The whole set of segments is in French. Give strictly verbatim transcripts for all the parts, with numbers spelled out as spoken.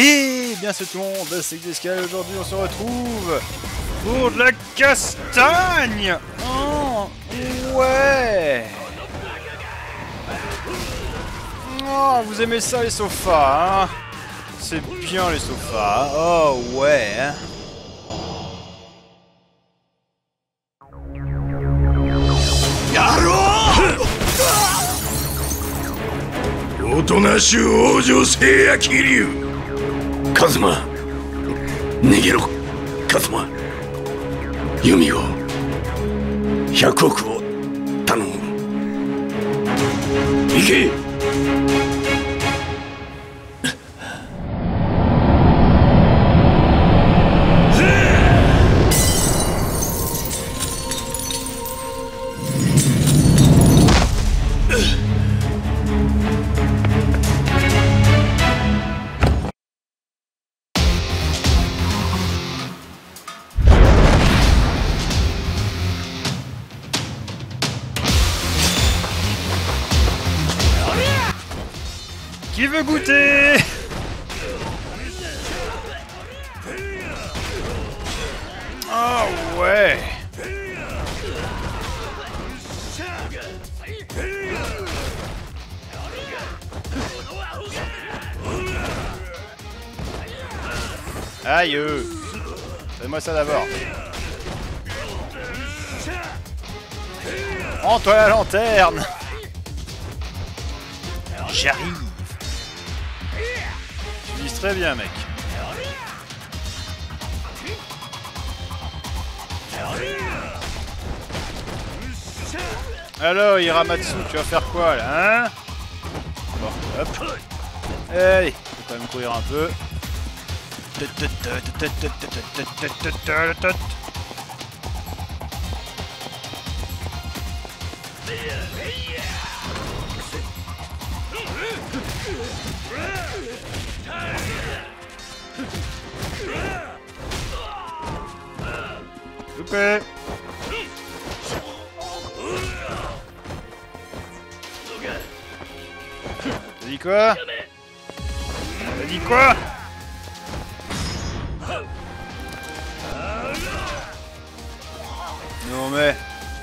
Et bien c'est tout le monde, c'est Gliscal. Aujourd'hui on se retrouve pour de la castagne. Oh, ouais. Oh, vous aimez ça les sofas, hein? C'est bien les sofas. Oh ouais, hein? おとなしゅう王女聖夜気流カズマ逃げろカズマユミをひゃくおくを頼む行け Qui veut goûter? Oh ouais. Aïe. Fais-moi ça d'abord. Rends-toi la lanterne. J'arrive. Tu vises très bien, mec. Alors, Hiramatsu, tu vas faire quoi, là, hein? Bon, hop. Allez, faut quand même courir un peu. Loupé. T'as dit quoi? T'as dit quoi? Non mais...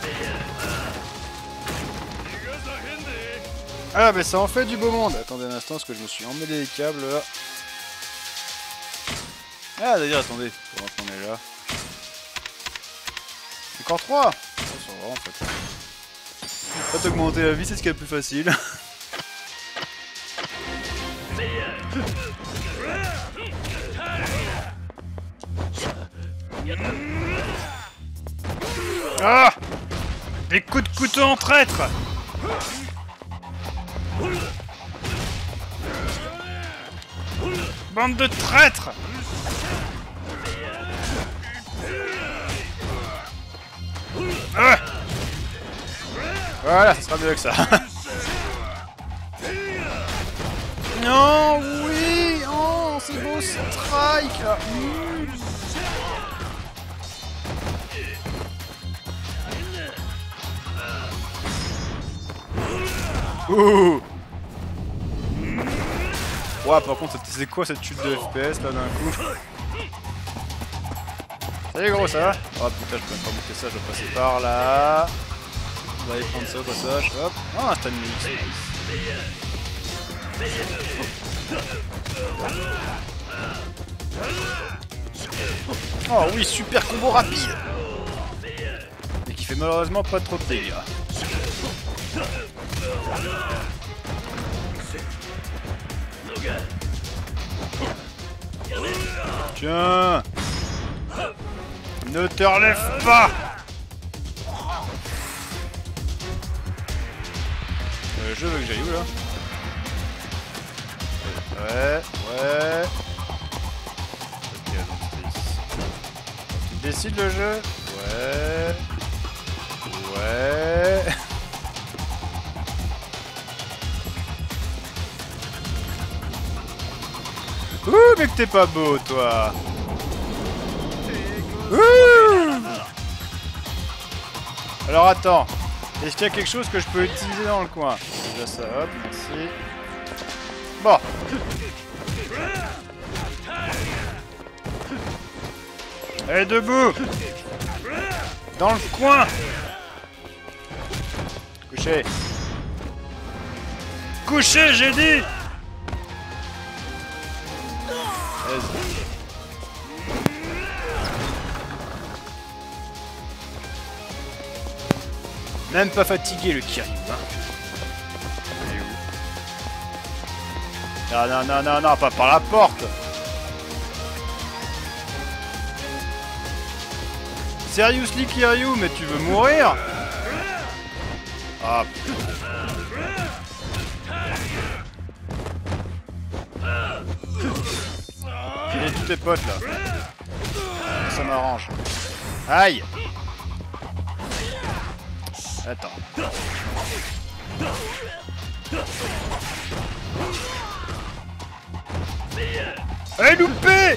Ah mais ça en fait du beau monde. Attendez un instant parce que je me suis emmêlé les câbles là. Ah d'ailleurs attendez, pendant qu'on est là. Encore trois. Ça va en fait. En fait augmenter la vie c'est ce qui est le plus facile. Ah! Des coups de couteau en traître! Bande de traîtres! Ah! Voilà, ça sera mieux que ça. Non, oui! Oh, c'est beau, strike! Là. Mmh. Ouh! Ouais, par contre, c'est quoi cette chute de F P S là d'un coup? Salut gros, ça va? Oh putain, je peux même pas monter ça, je dois passer par là. On va aller prendre ça au passage. Hop! Ah, un stun mix. Oh oui, super combo rapide! Et qui fait malheureusement pas trop de dégâts. Tiens! Ne te relève pas! Euh, je veux que j'aille où là? Ouais, ouais. Ok, donc c'est ici. Tu décides le jeu? Ouais. Ouais. Ouh, mais que t'es pas beau, toi! Ouh! Alors attends, est-ce qu'il y a quelque chose que je peux utiliser dans le coin? Déjà ça, hop, merci. Bon. Allez, debout. Dans le coin. Couché. Couché, j'ai dit. Vas-y. Même pas fatigué le Kiryu, hein. Il est où? Non, non, non, non, non, pas par la porte. Seriously Kiryu, mais tu veux mourir? Ah. Il est tous tes potes là. Ça m'arrange. Aïe. Attends. Allez, loupé!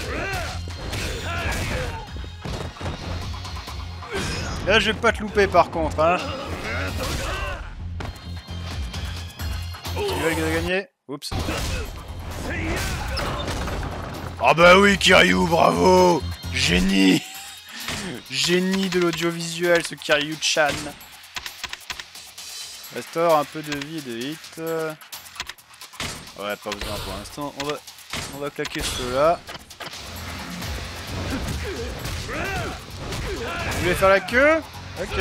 Là, je vais pas te louper par contre, hein. Tu veux gagner? Oups. Ah bah oui, Kiryu, bravo! Génie! Génie de l'audiovisuel, ce Kiryu-chan. Restaure un peu de vie et de hit. Ouais, pas besoin pour l'instant. On va, on va claquer ceux-là. Vous voulez faire la queue? Ok.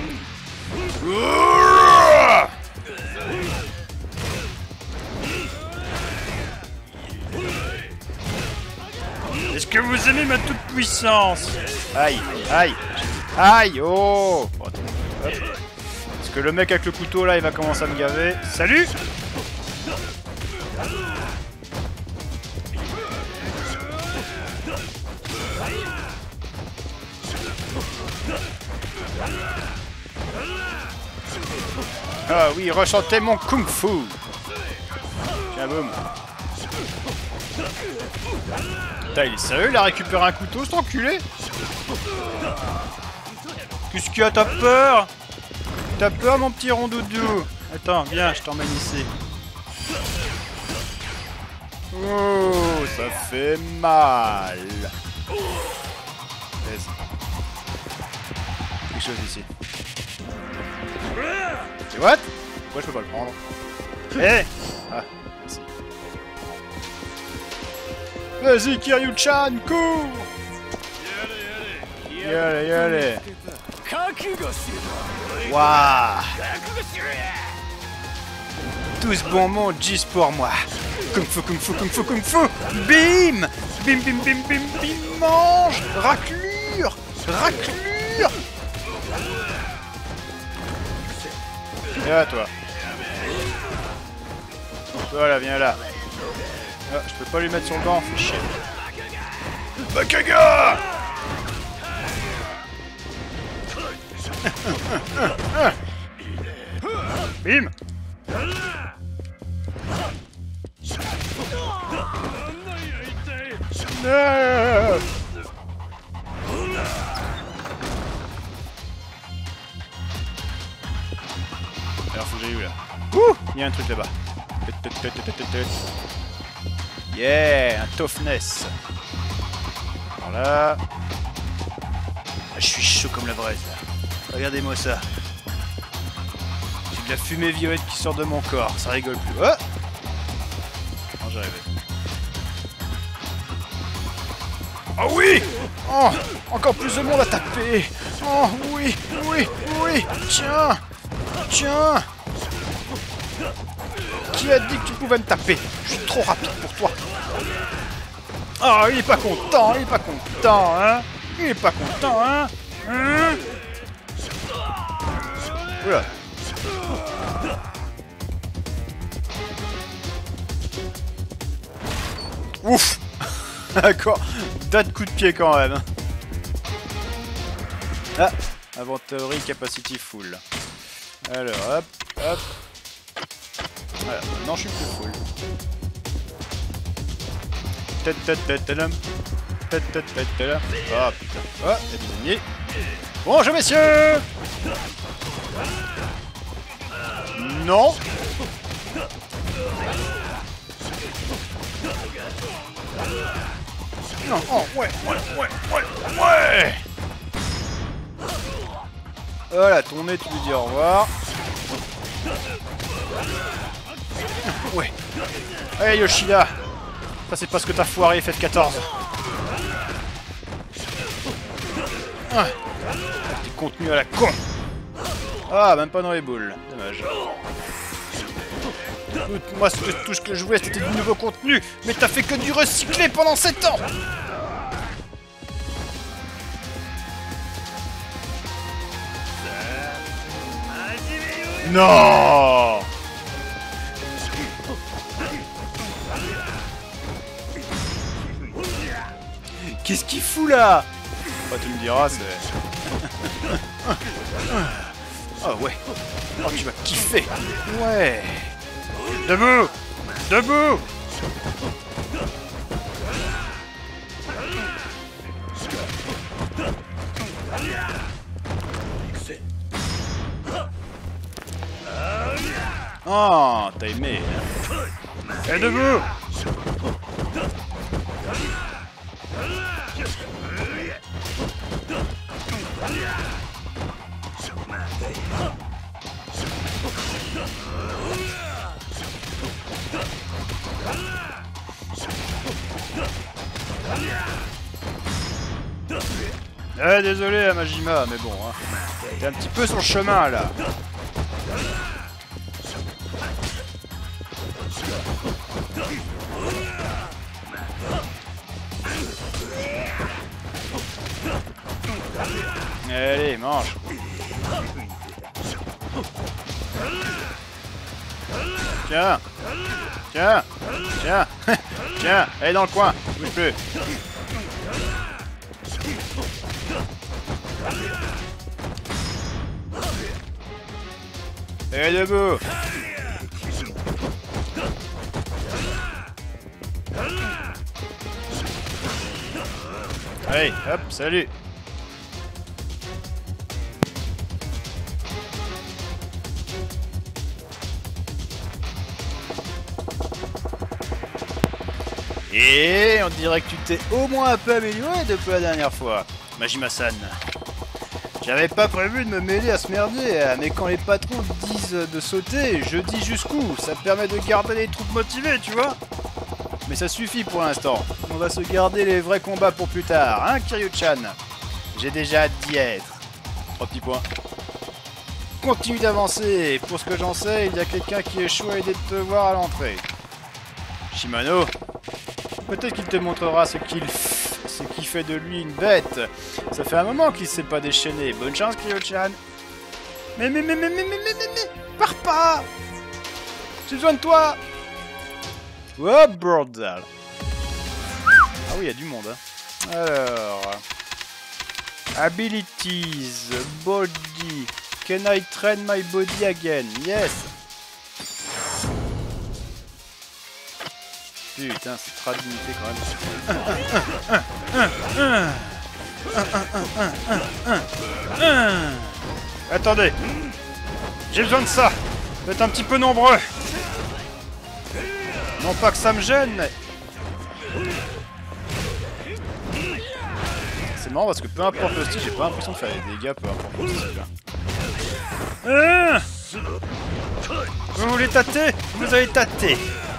Est-ce que vous aimez ma toute puissance? Aïe, aïe, aïe, oh, bon, attends, hop. Parce que le mec avec le couteau là, il va commencer à me gaver. Salut! Ah oui, ressentez mon kung-fu! Tiens, boum! Putain, il est sérieux, il a récupéré un couteau, cet enculé? Qu'est-ce qu'il y a, t'as peur? T'as peur, mon petit rondoudou? Attends, viens, je t'emmène ici. Oh, ça fait mal. Vas-y. Quelque chose ici. C'est what? Pourquoi je peux pas le prendre? Eh hey. Ah, merci. Vas-y, Kiryu-chan, cours! Yale, yale. Waouh! Tout ce bon monde juste pour moi. Kung fu, kung fu, kung fu, kung fu. Bim! Bim, bim, bim, bim, bim, mange! Raclure! Raclure! Viens là, toi. Voilà, viens là. Ah, je peux pas lui mettre sur le banc, fais chier. Bakaga! Bim! Non! Alors faut que j'aille où là? Ouh! Il y a un truc là-bas. Yeah! Un toughness. Voilà. Je suis chaud comme la braise là. Regardez-moi ça. J'ai de la fumée violette qui sort de mon corps. Ça rigole plus. Oh! Non, j'arrive. Oh oui! Oh! Encore plus de monde à taper! Oh oui! Oui! Oui! Tiens! Tiens! Qui a dit que tu pouvais me taper? Je suis trop rapide pour toi! Oh, il est pas content! Il est pas content, hein? Il est pas content, hein? Hein? Oula! Ouf! D'accord, tas de coups de pied quand même. Ah, inventory capacity full. Alors, hop, hop. Voilà, maintenant je suis plus full. Tatatatatalam. Tatatatatalam. Oh putain. Oh, il y a des ennemis. Bonjour messieurs! Non! Non, oh, ouais, ouais, ouais, ouais, ouais. Voilà, ton nez, tu lui dis au revoir. Ouais. Allez, Yoshida. Ça, c'est pas ce que t'as foiré, F F quatorze. Ah. T'es contenu à la con. Ah, même pas dans les boules. Dommage. Moi, tout ce que je voulais, c'était du nouveau contenu. Mais t'as fait que du recyclé pendant sept ans. Non. Qu'est-ce qu'il fout là? Bah, tu me diras, c'est... Oh ouais. Oh, tu vas kiffer. Ouais. Debout. Debout. Oh, t'as aimé. Et debout. Eh, désolé Majima, mais bon, hein. T'es un petit peu sur le chemin là. Allez, mange. Tiens. Tiens. Tiens. Tiens. Allez dans le coin. Bouge plus. Et debout. Allez, hop, salut. Et on dirait que tu t'es au moins un peu amélioré depuis la dernière fois, Majima-san. J'avais pas prévu de me mêler à ce merdier, mais quand les patrons disent de sauter, je dis jusqu'où. Ça permet de garder les troupes motivées, tu vois. Mais ça suffit pour l'instant. On va se garder les vrais combats pour plus tard, hein, Kiryu-chan? J'ai déjà hâte d'y être. Trois petits points. Continue d'avancer. Pour ce que j'en sais, il y a quelqu'un qui échoue à aider de te voir à l'entrée. Shimano, peut-être qu'il te montrera ce qu'il ce qui fait de lui une bête. Ça fait un moment qu'il s'est pas déchaîné. Bonne chance, Kiryu-chan. Mais, mais, mais, mais, mais, mais, mais, mais, mais, pars pas. J'ai besoin de toi. Oh, bordel. Ah oui, il y a du monde. Hein. Alors... Abilities, body. Can I train my body again? Yes. Putain, c'est très limité quand même. Attendez. J'ai besoin de ça. Vous êtes un petit peu nombreux. Non pas que ça me gêne, mais... C'est marrant parce que peu importe le style, j'ai pas l'impression de faire des dégâts, peu importe le style. Hein. Vous voulez tâter? Vous allez tâter.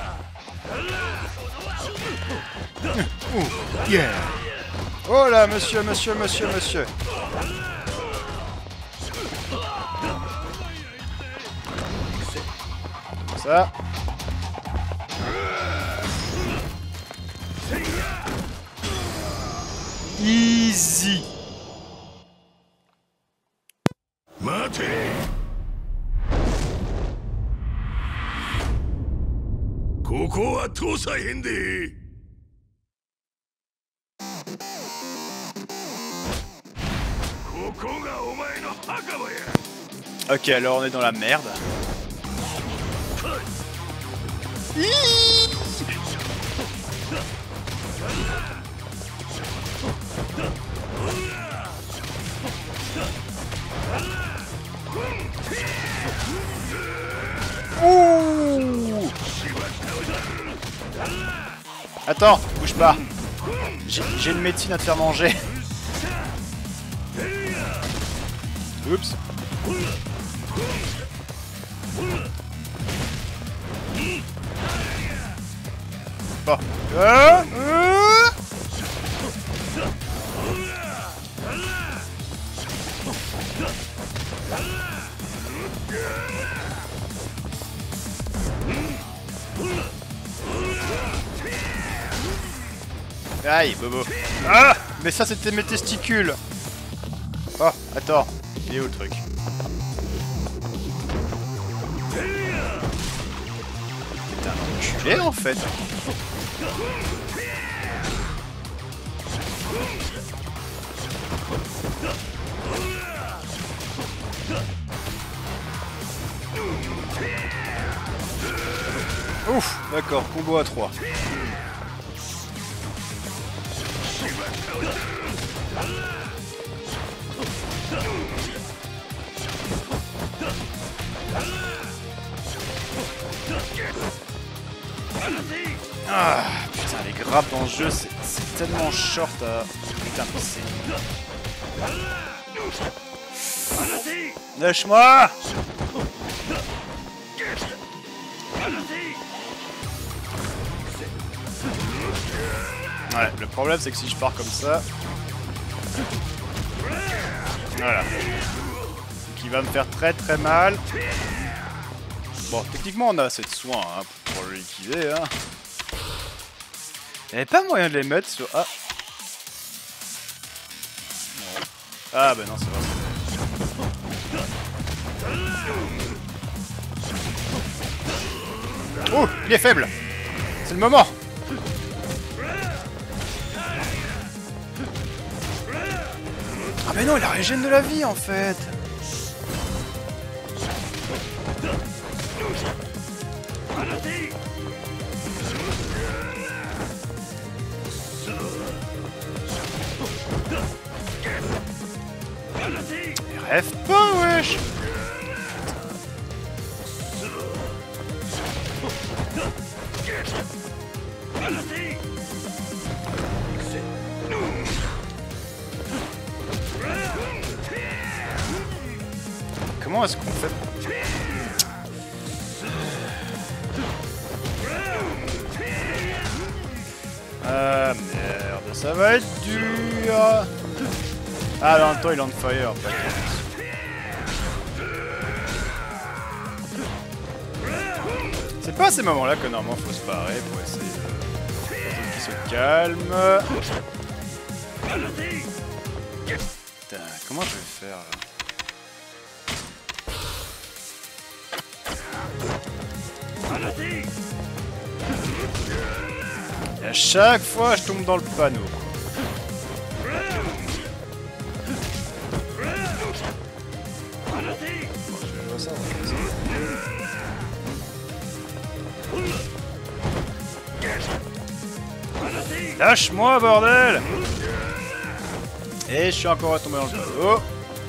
Ouh, yeah. Oh là, monsieur, monsieur, monsieur, monsieur. Ça. Easy. Mate. ここは通さへんで。ここがお前の墓場や。 Ok, alors on est dans la merde. Ouh. Attends, bouge pas. J'ai une médecine à te faire manger. Oups. Bon. Euh, euh. Aïe, bobo. Ah! Mais ça, c'était mes testicules. Oh, attends. Il est où le truc? T'es un enculé, en fait. Ouf, d'accord, combo à trois. Ah, putain, les grappes dans le jeu, c'est tellement short à... Putain, mais c'est... Lâche-moi! Ouais, le problème c'est que si je pars comme ça... Voilà. Donc il va me faire très très mal. Bon, techniquement on a assez de soins hein, pour le liquider. Hein. Il n'y avait pas moyen de les mettre sur... Ah, ah bah non, c'est vrai. Oh, il est faible. C'est le moment. Ah mais non, il a régène de la vie en fait. Il rêve pas, wesh. Comment est-ce qu'on fait? Ah merde, ça va être dur. Ah, dans le temps il est on fire. C'est pas à ces moments-là que normalement faut se barrer pour essayer de... qu'il se calme. Putain, comment je vais faire là? Et à chaque fois je tombe dans le panneau. Lâche-moi, bordel! Et je suis encore retombé dans le panneau.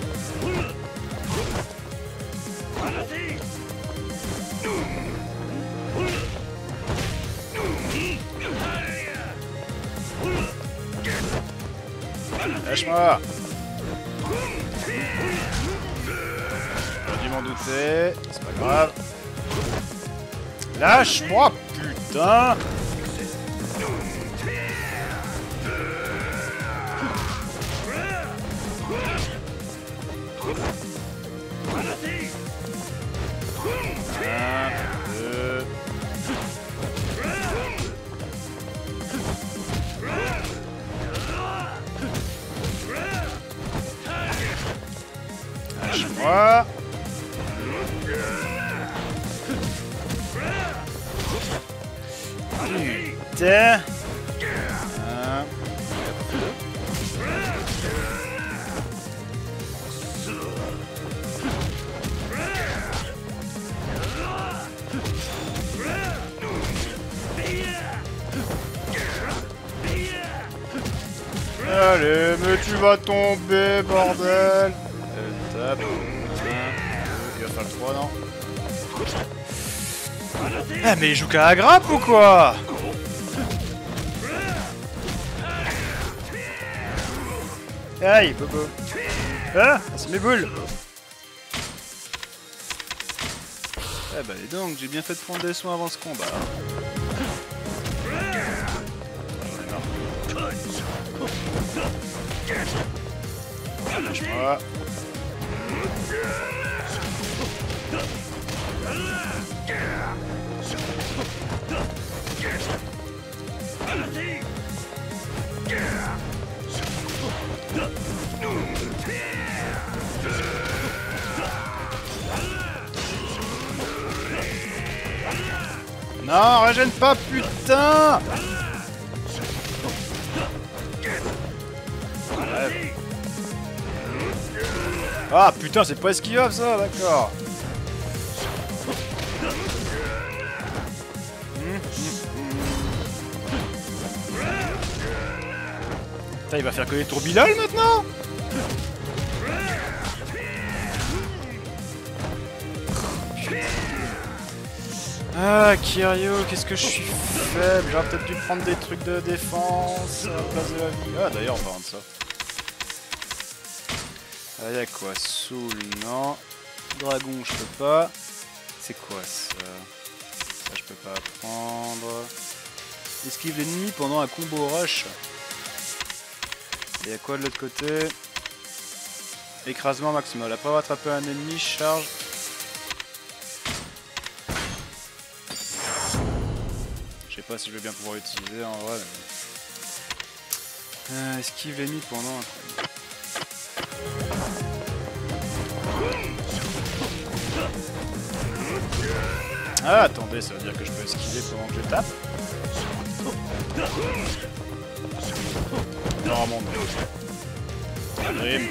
Lâche-moi! J'ai dû m'en douter, c'est pas grave. Lâche-moi, putain! Un, deux... Lâche-moi. Putain. Un. Allez, mais tu vas tomber, bordel. Tape. un, deux, il va faire le trois, non? Ah, mais il joue qu'à la grappe ou quoi? Aïe, Bobo. Ah, c'est mes boules. Eh bah, dis donc, j'ai bien fait de prendre des soins avant ce combat. Lâche-moi. Non, régène pas, putain! Ouais. Ah putain, c'est pas esquivable ça, d'accord. Putain, il va faire que les tourbilales maintenant? Ah, Kiryu, qu'est-ce que je suis faible. J'aurais peut-être dû prendre des trucs de défense à la place de la vie. Ah, d'ailleurs, en parlant de ça. Ah, y'a quoi? Soul, non. Dragon, je peux pas. C'est quoi ça? Ça, je peux pas prendre. Esquive l'ennemi pendant un combo rush. Et y'a quoi de l'autre côté? Écrasement maximal. Après avoir attrapé un ennemi, charge. Je sais pas si je vais bien pouvoir l'utiliser en vrai. Mais... Euh, esquive l'ennemi pendant un combo. Ah, attendez, ça veut dire que je peux esquiver pendant que je tape? Non, mon dieu. Grim.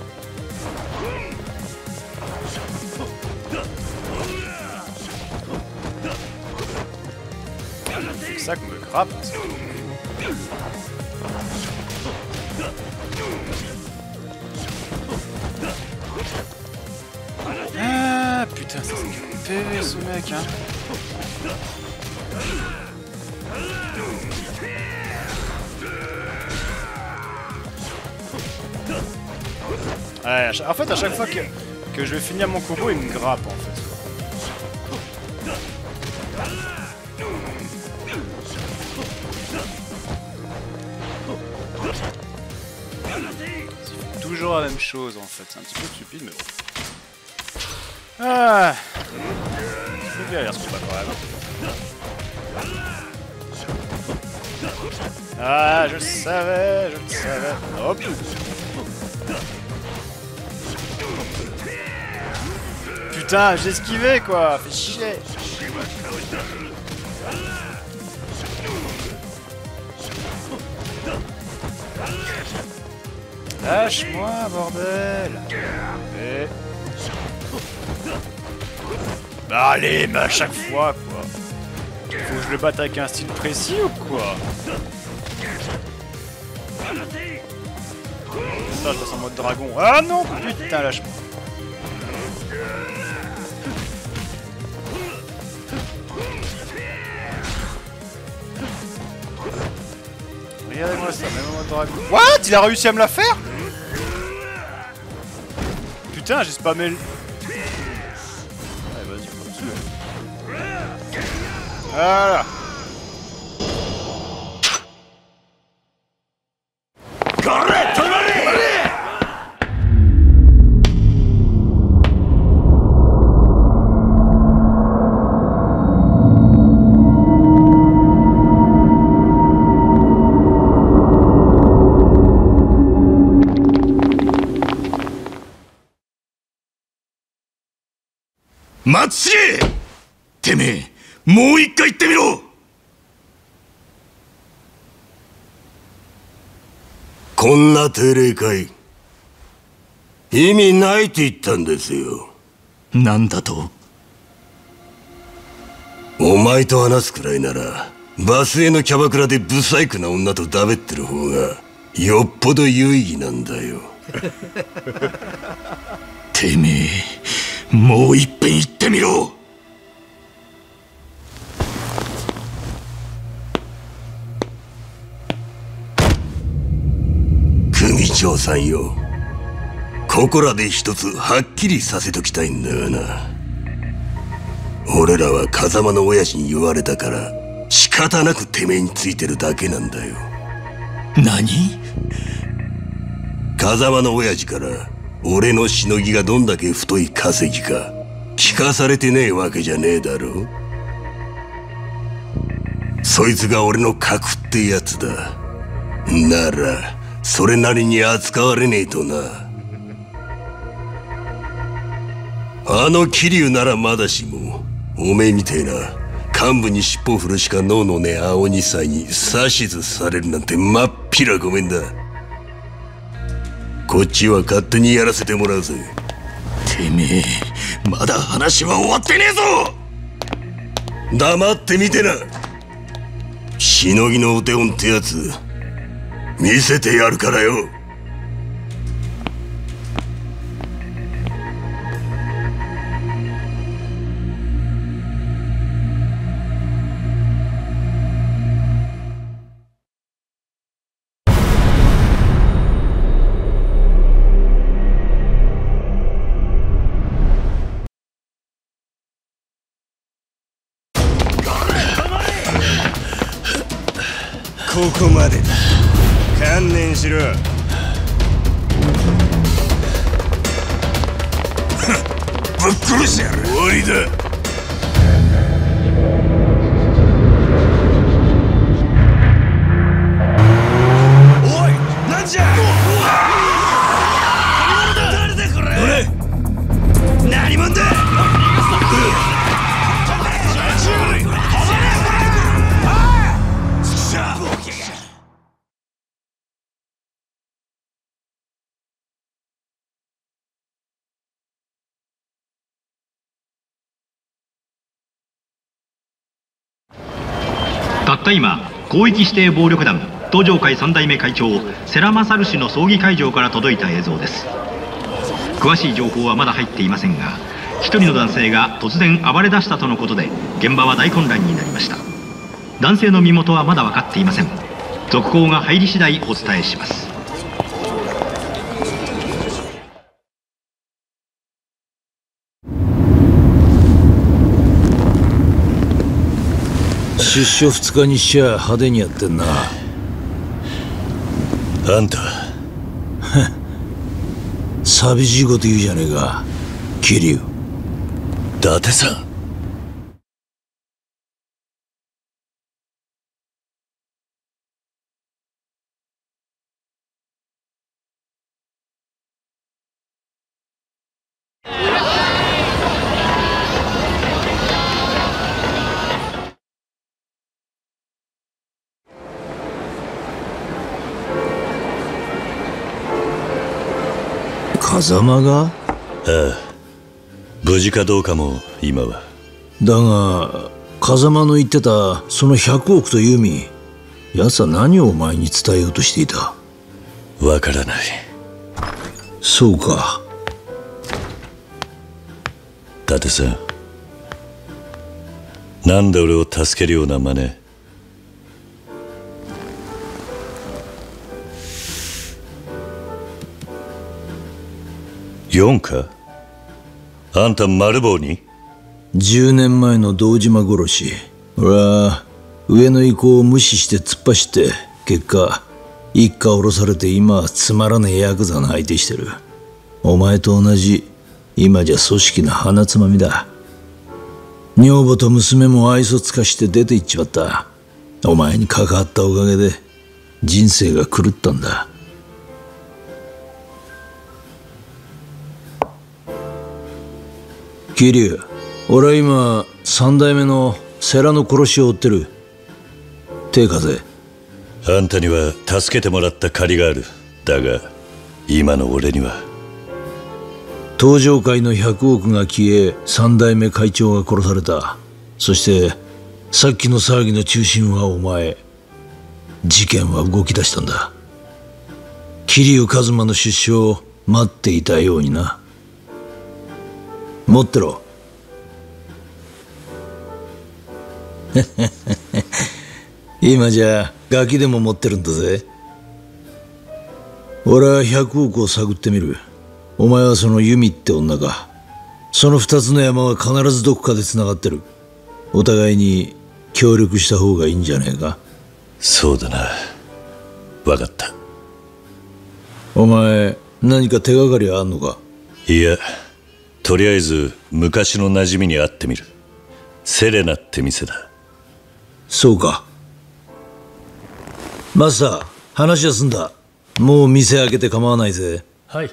C'est ça qu'on me grappe. Ah putain, ça c'est du P V ce mec, hein. Ouais, en fait, à chaque fois que, que je vais finir mon combo, il me grappe en fait. C'est toujours la même chose en fait, c'est un petit peu stupide mais bon. Ah, c'est derrière ce combat quand même. Ah, je le savais, je le savais. Hop. Putain, j'ai esquivé quoi, fais chier. Lâche-moi, bordel. Et... Bah allez, mais à chaque fois quoi. Faut que je le batte avec un style précis ou quoi? Ça, je passe en mode dragon. Ah non, putain, lâche-moi. Regardez-moi ça, même en mode dragon. What? Il a réussi à me la faire? Putain, j'ai spammé le... Allez, vas-y, on va dessus. Voilà. 松重てめえもう一回言ってみろ。こんな定例会意味ないって言ったんですよ。なんだと？お前と話すくらいならバスへのキャバクラでブサイクな女とだべってる方がよっぽど有意義なんだよ。てめえもう一遍言ってみろ。組長長さんよ、ここらで一つはっきりさせときたいんだがな。俺らは風間の親父に言われたから仕方なくてめえについてるだけなんだよ。 何？ 風間の親父から俺のしのぎがどんだけ太い稼ぎか聞かされてねえわけじゃねえだろ。そいつが俺の核ってやつだ。ならそれなりに扱われねえとな。あの桐生ならまだしも、おめえみてえな幹部に尻尾振るしか脳のねえ青二歳に指図されるなんてまっぴらごめんだ。こっちは勝手にやらせてもらうぜ。 てめえ、まだ話は終わってねえぞ。 黙ってみてな。しのぎのお手本ってやつ見せてやるからよ。 ここまでだ。観念しろ。 ぶっ殺してやる。終わりだ。 おい、なんじゃ。誰だこれ。何者だ。 たった今、広域指定暴力団東上会三代目会長世良勝氏の葬儀会場から届いた映像です。詳しい情報はまだ入っていませんが、一人の男性が突然暴れ出したとのことで、現場は大混乱になりました。男性の身元はまだ分かっていません。続報が入り次第お伝えします。 出所二日にしちゃ派手にやってんな。 あんた寂しいこと言うじゃねえか、桐生。 伊達さん。 風間が？ ああ、無事かどうかも今は。 だが風間の言ってたそのひゃくおくという意味、奴は何をお前に伝えようとしていた？ わからない。 そうか。 伊達さん、なんで俺を助けるような真似。ヨンか？あんたマルボウに？ じゅうねんまえの堂島殺し、俺は上の意向を無視して突っ走って、結果一家降ろされて今はつまらねえヤクザの相手してる。お前と同じ今じゃ組織の鼻つまみだ。女房と娘も愛想つかして出て行っちまった。お前に関わったおかげで人生が狂ったんだ。桐生、俺は今三代目の世良の殺しを追ってる。手風。 あんたには助けてもらった借りがある。だが今の俺には。 東上会のひゃくおくが消え、三代目会長が殺された。そしてさっきの騒ぎの中心はお前。事件は動き出したんだ。桐生一馬の出所を待っていたようにな。持ってろ。今じゃガキでも持ってるんだぜ。 俺は百億を探ってみる。お前はそのユミって女か。その二つの山は必ずどこかで繋がってる。お互いに協力した方がいいんじゃねえか。 そうだな。分かった。 お前何か手がかりはあんのか。 いや、とりあえず昔の馴染みに会ってみる。セレナって店だ。 そうか。マスター、話は済んだ。もう店開けて構わないぜ。 はい。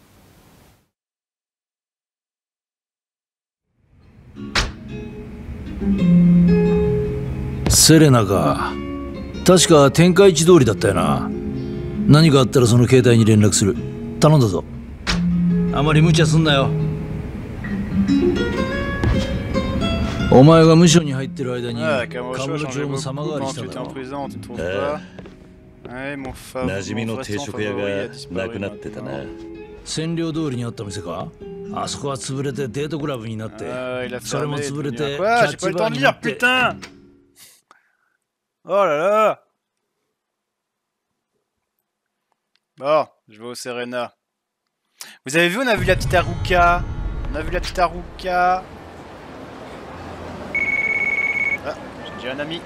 セレナか。確か天下一通りだったよな。何かあったらその携帯に連絡する。頼んだぞ。あまり無茶すんなよ。お前が無所に入ってる間にカムロ町も様変わりしただろ。 馴染みの定食屋がなくなってたな。 占領通りにあった店か。あそこは潰れてデートクラブになって、それも潰れてキャッチバーになって。 Oh là là. Bon, je vais au Serena. Vous avez vu, on a vu la petite Haruka. On a vu la petite Haruka. Ah, j'ai un ami.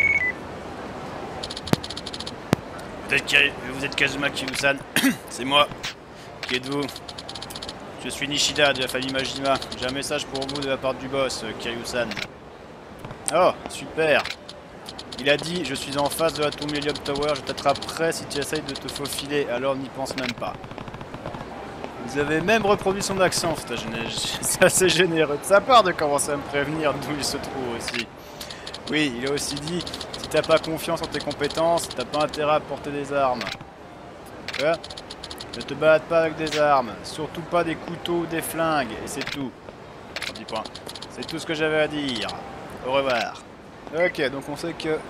Vous êtes, vous êtes Kazuma Kiryu-san. C'est moi. Qui êtes-vous? Je suis Nishida de la famille Majima. J'ai un message pour vous de la part du boss, Kiryu-san. Oh, super. Il a dit, je suis en face de la tour Millennium Tower, je t'attraperai si tu essayes de te faufiler, alors n'y pense même pas. Vous avez même reproduit son accent, c'est assez généreux de sa part de commencer à me prévenir d'où il se trouve aussi. Oui, il a aussi dit, si t'as pas confiance en tes compétences, t'as pas intérêt à porter des armes. Quoi? Ne te balade pas avec des armes, surtout pas des couteaux ou des flingues, et c'est tout. dix points. C'est tout ce que j'avais à dire. Au revoir. Ok, donc on sait que...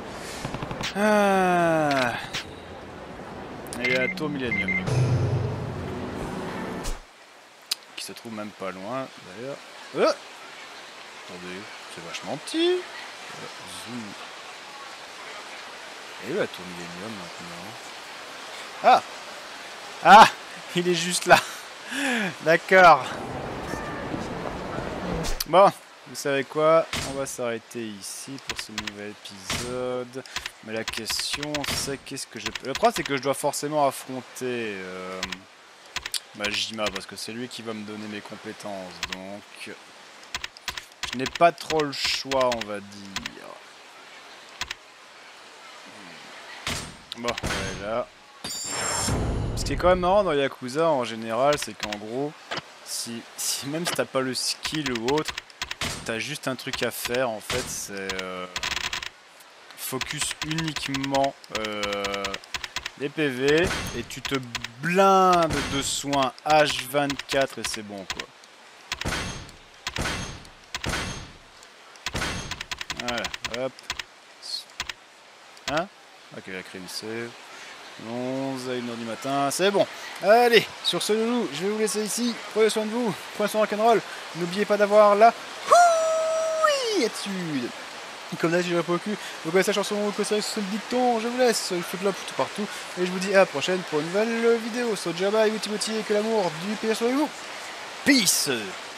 Ah... Il y a la tour Millennium, du coup. Qui se trouve même pas loin, d'ailleurs. Oh, attendez, c'est vachement petit. Zoom. Et où la tour Millennium maintenant? Ah! Ah! Il est juste là. D'accord. Bon. Vous savez quoi? On va s'arrêter ici pour ce nouvel épisode. Mais la question c'est qu'est-ce que je... Le problème c'est que je dois forcément affronter euh, Majima parce que c'est lui qui va me donner mes compétences. Donc je n'ai pas trop le choix, on va dire. Bon, on est là. Ce qui est quand même marrant dans Yakuza en général, c'est qu'en gros, si, si même si t'as pas le skill ou autre, t'as juste un truc à faire en fait, c'est euh, focus uniquement euh, les P V et tu te blindes de soins H vingt-quatre et c'est bon quoi. Voilà, hop. Hein? Ok, la crime c'est onze à une heure du matin, c'est bon. Allez, sur ce loulou, je vais vous laisser ici. Prenez soin de vous, prenez soin de rock'n'roll. N'oubliez pas d'avoir la attitude. Comme d'habitude, j'ai pas au cul. Vous connaissez la chanson que c'est le dicton. Je vous laisse, je fais de la tout partout. Et je vous dis à la prochaine pour une nouvelle vidéo. Sojaba et Witty et que l'amour du P S sur vous. Peace.